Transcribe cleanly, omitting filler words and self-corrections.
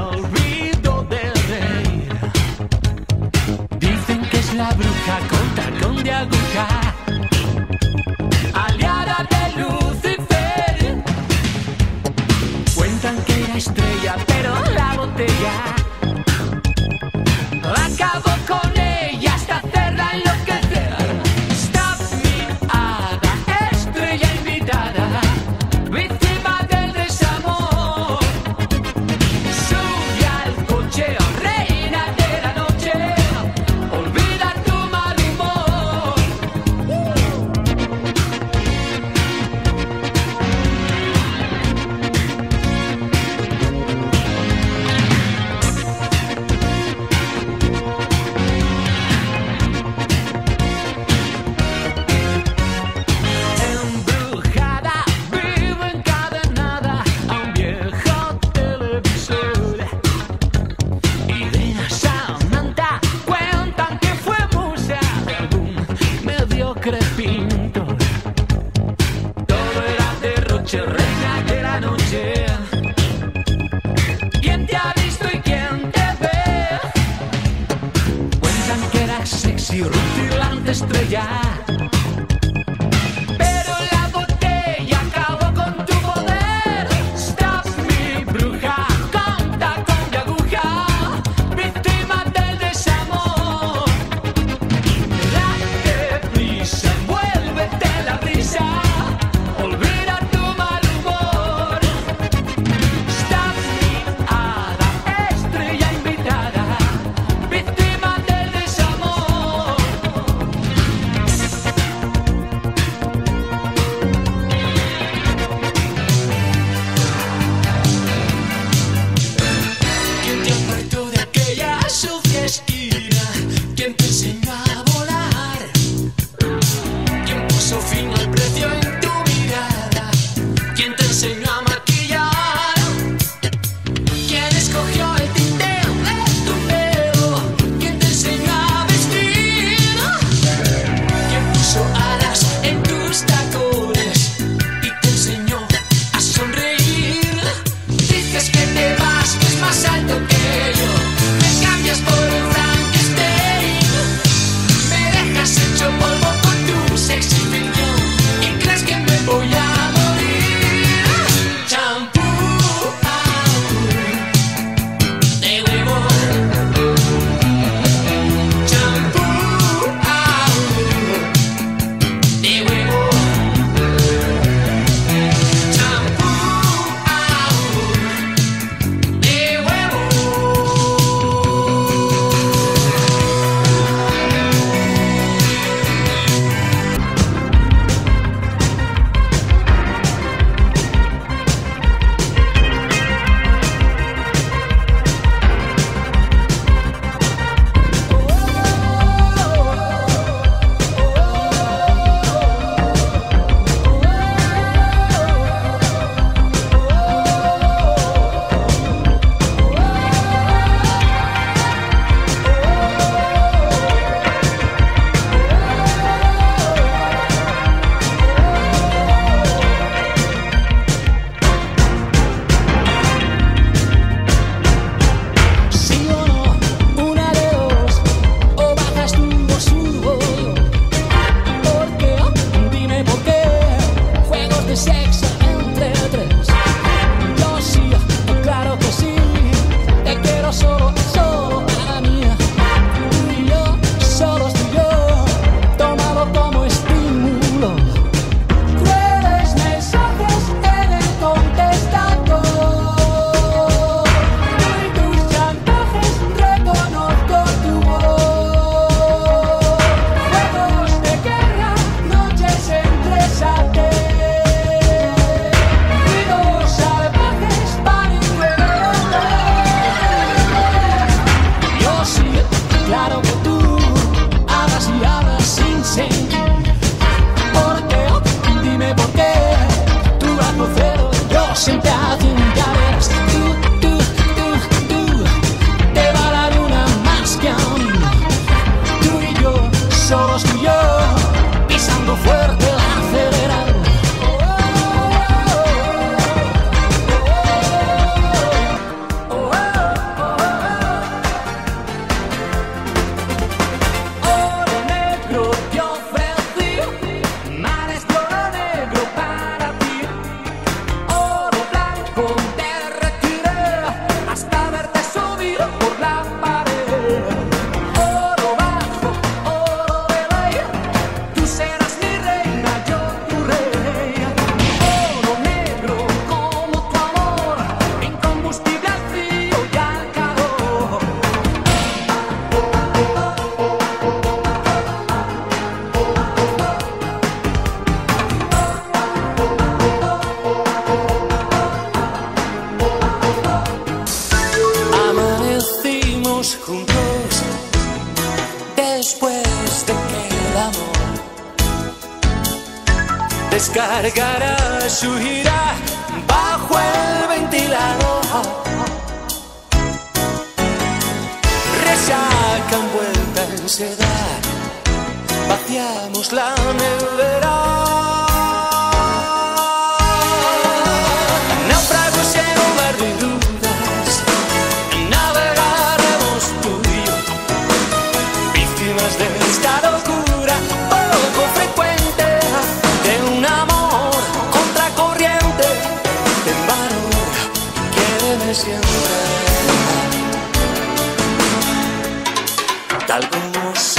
olvido del rey. Dicen que es la bruja con tacón de aguja, aliada de Lucifer. Cuentan que era estrella, pero la botella acabó con ella hasta hacerla enloquecer. Stop me, hada, estrella invitada, víctima del desamor. Sube al coche, reina de la noche, olvida tu mal humor. Embrujada, vivo encadenada a un viejo televisor. Irene Samantha cuentan que fue musa de algún mediocre pintor. Todo era derroche, reina de la noche. ¿Quién te ha visto y quién te ve? Cuentan que era sexy, rutilante estrella, pero la botella acabó con tu poder. Stop me, bruja, con tacón de aguja, víctima del desamor. Date prisa, envuélvete en la brisa, olvida tu mal humor. Stop me, hada, estrella invitada, víctima del desamor. vivimos juntos después de que el amor descargará su ira bajo el ventilador. Resaca envuelta en seda, vaciamos la nevera. Náufragos en un mar de dudas, navegaremos tú y yo, víctimas de esta locura poco frecuente de un amor contracorriente, en valor quiéreme siempre, tal como soy.